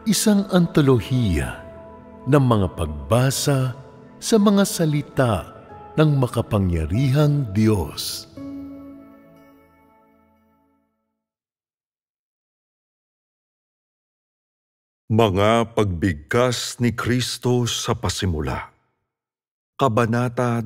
Isang antolohiya ng mga pagbasa sa mga salita ng makapangyarihang Diyos. Mga pagbigkas ni Kristo sa pasimula. Kabanata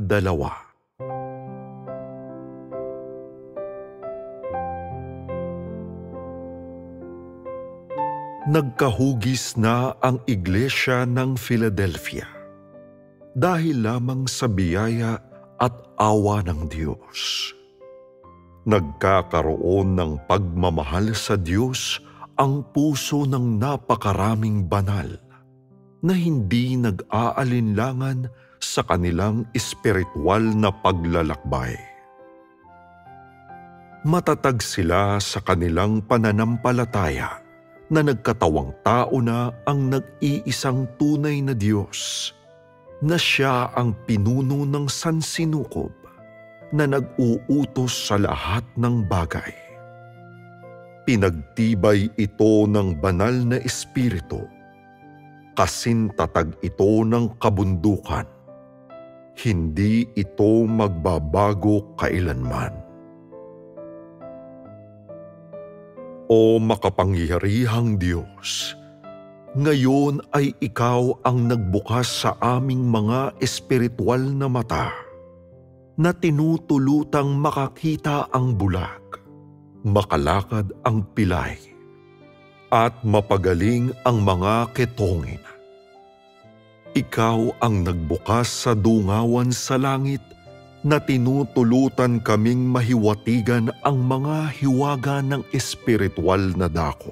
2. Nagkahugis na ang iglesia ng Philadelphia dahil lamang sa biyaya at awa ng Diyos. Nagkakaroon ng pagmamahal sa Diyos ang puso ng napakaraming banal na hindi nag-aalinlangan sa kanilang espiritual na paglalakbay. Matatag sila sa kanilang pananampalataya na nagkatawang tao na ang nag-iisang tunay na Diyos, na Siya ang pinuno ng sansinukob na nag-uutos sa lahat ng bagay. Pinagtibay ito ng banal na espiritu, kasintatag ito ng kabundukan. Hindi ito magbabago kailanman. O makapangyarihang Diyos, ngayon ay Ikaw ang nagbukas sa aming mga espiritual na mata, na tinutulutang makakita ang bulag, makalakad ang pilay, at mapagaling ang mga ketongin. Ikaw ang nagbukas sa dungawan sa langit na tinutulutan kaming mahiwatigan ang mga hiwaga ng espiritual na dako.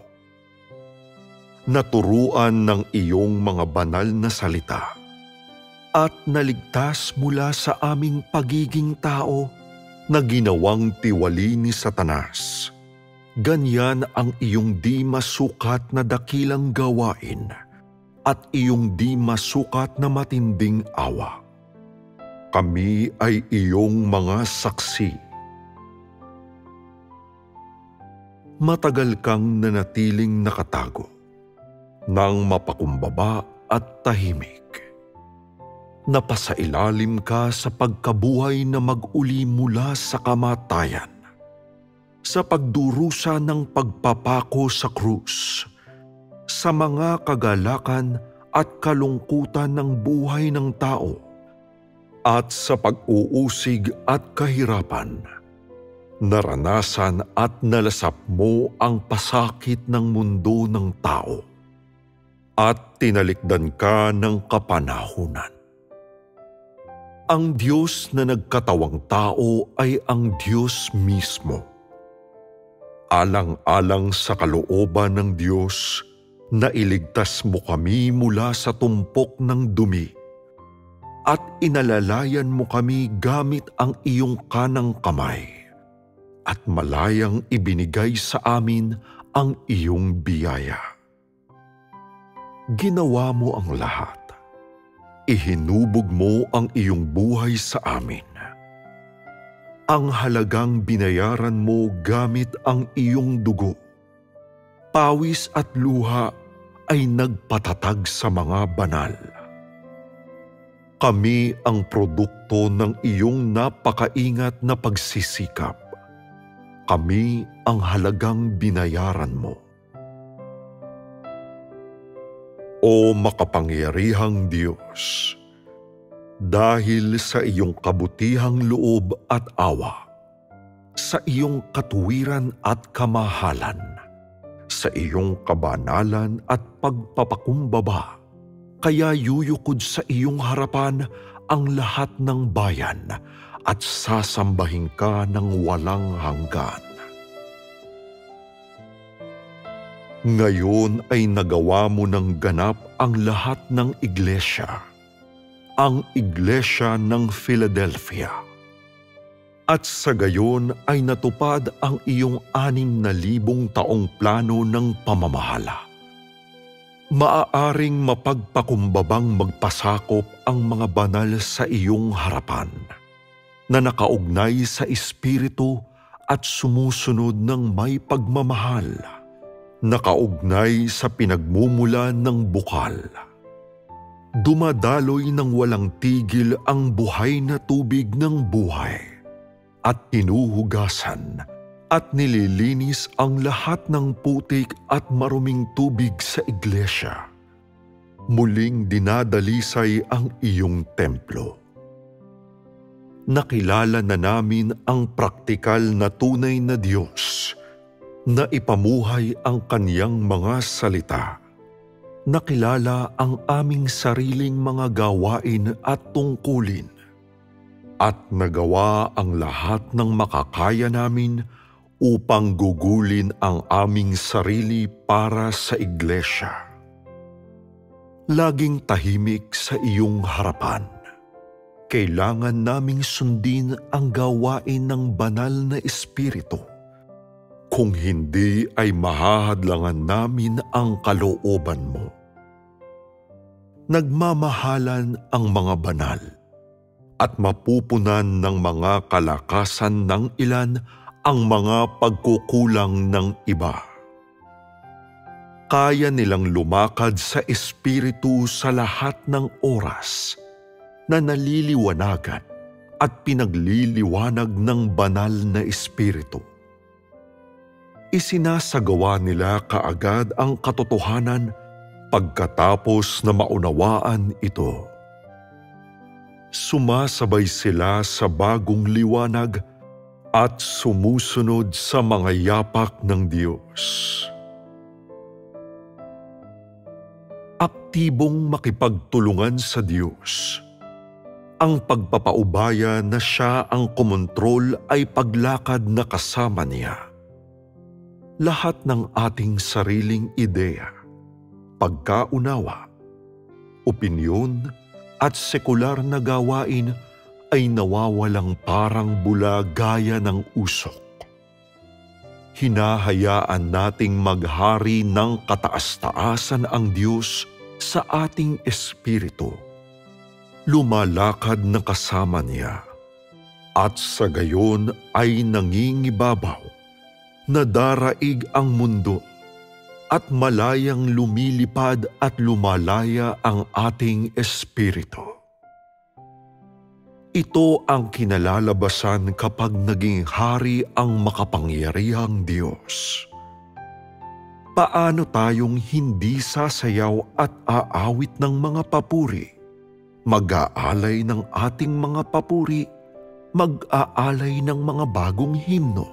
Naturuan ng iyong mga banal na salita at naligtas mula sa aming pagiging tao na ginawang tiwali ni Satanas. Ganyan ang iyong di masukat na dakilang gawain at iyong di masukat na matinding awa. Kami ay iyong mga saksi. Matagal kang nanatiling nakatago, nang mapakumbaba at tahimik. Napasailalim ka sa pagkabuhay na mag-uli mula sa kamatayan, sa pagdurusa ng pagpapako sa krus, sa mga kagalakan at kalungkutan ng buhay ng tao, at sa pag-uusig at kahirapan. Naranasan at nalasap mo ang pasakit ng mundo ng tao, at tinalikdan ka ng kapanahunan. Ang Diyos na nagkatawang tao ay ang Diyos mismo. Alang-alang sa kalooban ng Diyos, nailigtas mo kami mula sa tumpok ng dumi at inalalayan mo kami gamit ang iyong kanang kamay at malayang ibinigay sa amin ang iyong biyaya. Ginawa mo ang lahat. Ihinubog mo ang iyong buhay sa amin. Ang halagang binayaran mo gamit ang iyong dugo. Pawis at luha ay nagpatatag sa mga banal. Kami ang produkto ng iyong napakaingat na pagsisikap. Kami ang halagang binayaran mo. O makapangyarihang Diyos, dahil sa iyong kabutihang loob at awa, sa iyong katuwiran at kamahalan, sa iyong kabanalan at pagpapakumbaba, kaya yuyukod sa iyong harapan ang lahat ng bayan at sasambahin ka ng walang hanggan. Ngayon ay nagawa mo ng ganap ang lahat ng iglesia, ang iglesia ng Philadelphia. At sa gayon ay natupad ang iyong 6,000 taong plano ng pamamahala. Maaaring mapagpakumbabang magpasakop ang mga banal sa iyong harapan, na nakaugnay sa espiritu at sumusunod ng may pagmamahal, nakaugnay sa pinagmumula ng bukal. Dumadaloy ng walang tigil ang buhay na tubig ng buhay at hinuhugasan at nililinis ang lahat ng putik at maruming tubig sa iglesia. Muling dinadalisay ang iyong templo. Nakilala na namin ang praktikal na tunay na Diyos na ipamuhay ang Kaniyang mga salita. Nakilala ang aming sariling mga gawain at tungkulin at nagawa ang lahat ng makakaya namin upang gugulin ang aming sarili para sa iglesia. Laging tahimik sa iyong harapan. Kailangan naming sundin ang gawain ng banal na Espiritu. Kung hindi ay mahahadlangan namin ang kalooban mo. Nagmamahalan ang mga banal at mapupunan ng mga kalakasan ng ilan ang mga pagkukulang ng iba. Kaya nilang lumakad sa Espiritu sa lahat ng oras na naliliwanagan at pinagliliwanag ng banal na Espiritu. Isinasagawa nila kaagad ang katotohanan pagkatapos na maunawaan ito. Sumasabay sila sa bagong liwanag at sumusunod sa mga yapak ng Diyos. Aktibong makipagtulungan sa Diyos. Ang pagpapaubaya na siya ang kumontrol ay paglakad na kasama niya. Lahat ng ating sariling ideya, pagkaunawa, opinyon at sekular na gawain ay nawawalang parang bula gaya ng usok. Hinahayaan nating maghari ng kataas-taasan ang Diyos sa ating espiritu. Lumalakad na kasama niya at sa gayon ay nangingibabaw, nadaraig ang mundo at malayang lumilipad at lumalaya ang ating espiritu. Ito ang kinalalabasan kapag naging hari ang makapangyarihang Diyos. Paano tayong hindi sasayaw at aawit ng mga papuri? Mag-aalay ng ating mga papuri, mag-aalay ng mga bagong himno.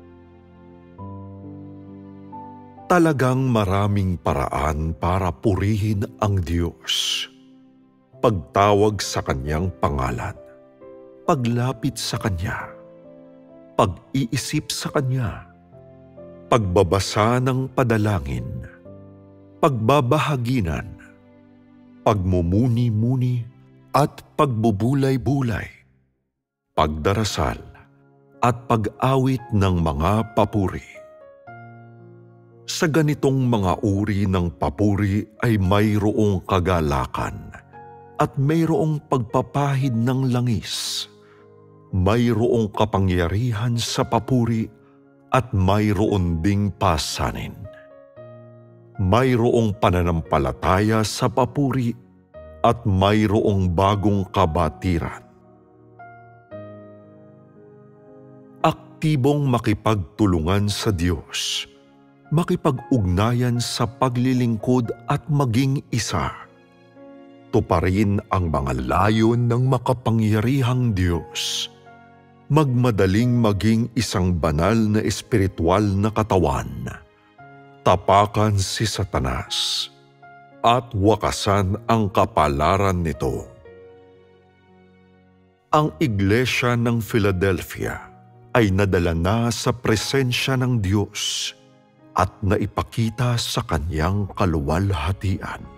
Talagang maraming paraan para purihin ang Diyos. Pagtawag sa Kanyang pangalan, paglapit sa Kanya, pag-iisip sa Kanya, pagbabasa ng padalangin, pagbabahaginan, pagmumuni-muni at pagbubulay-bulay, pagdarasal at pag-awit ng mga papuri. Sa ganitong mga uri ng papuri ay mayroong kagalakan at mayroong pagpapahid ng langis, mayroong kapangyarihan sa papuri at mayroon ding pasanin. Mayroong pananampalataya sa papuri at mayroong bagong kabatiran. Aktibong makipagtulungan sa Diyos, makipag-ugnayan sa paglilingkod at maging isa. Tuparin ang mga layon ng makapangyarihang Diyos. Magmadaling maging isang banal na espiritual na katawan. Tapakan si Satanas at wakasan ang kapalaran nito. Ang Iglesia ng Philadelphia ay nadala na sa presensya ng Diyos at naipakita sa Kanyang kaluwalhatian.